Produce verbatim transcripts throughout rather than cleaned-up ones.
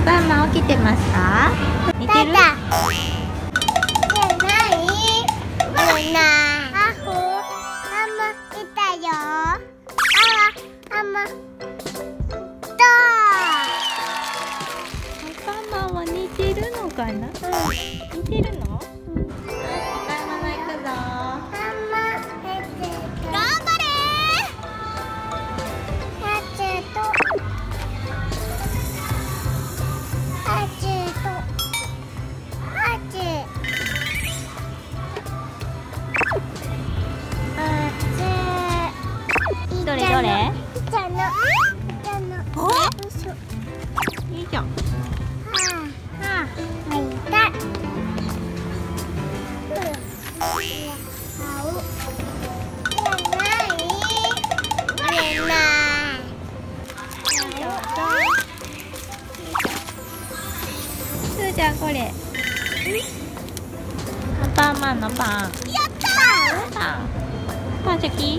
パンマン起きてますか？寝てる？ じゃない。みんな。あほ。ママいたよ。あママ。と。 アンパンマンは寝てるのかな？うん、寝てるの？うん。はい、ママ行くぞ。 ママ寝てる。頑張れ。ハチと。ハチと。ハチ。 どれどれ？ じゃの。じゃの。 お？ 嘘。 いいじゃん。 はあ。はあ。はいた。 すーちゃんこれ。アンパンマンのパン。 やったー。 パン。パン好き？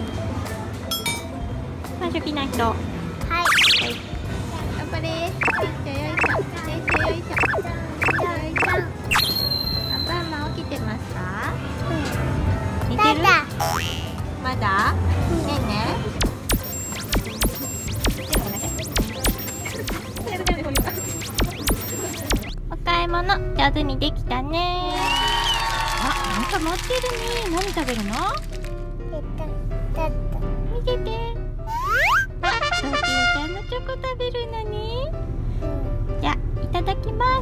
パン好きな人。はい。 はい。 頑張れ。よいしょよいしょ。よいしょよいしょ。よいしょ。アンパンマン起きてますか？寝てる？まだ？ねえねえ。お買い物上手にできたね。あ、なんか持ってるね。何食べるの？見てて。ドキンちゃんのチョコ食べるのね。じゃあ、いただきます。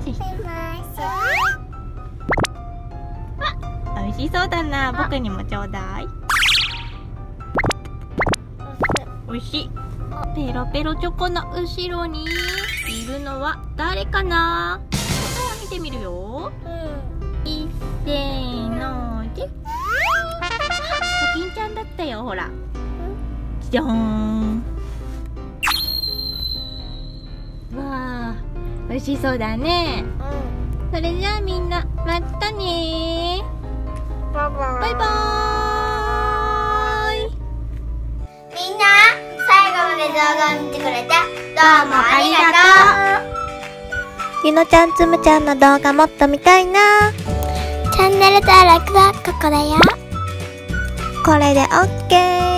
あ、美味しそうだな。僕にもちょうだい。美味しい。ペロペロチョコの後ろにいるのは誰かな？見てみるよ。いっせーので。ドキンちゃんだったよ、ほら。じゃーん。わあ、美味しそうだね。それじゃあみんな、またねー。 バイババイバーイ。 みんな、最後まで動画を見てくれて、どうもありがとう。 ゆのちゃんつむちゃんの動画もっと見たいな。 チャンネル登録はここだよ。 これでオッケー。